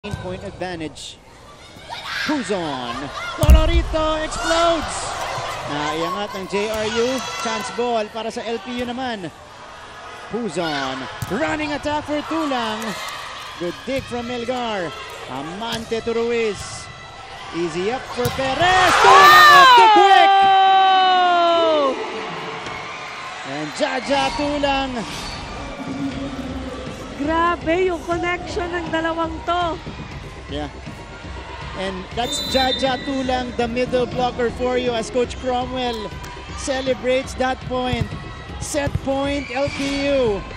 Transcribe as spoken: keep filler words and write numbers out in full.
Point advantage. Puzon. Colorito explodes. Naiangat ng J R U. Chance ball para sa L P U naman. Puzon. Running attack for Tulang. Good dig from Melgar. Amante to Ruiz. Easy up for Perez. Tulang off the quick. And Jaja Tulang. Grabe yung connection ng dalawang to. Yeah. And that's Jaja Tulang, the middle blocker for you as Coach Cromwell celebrates that point. Set point, L P U.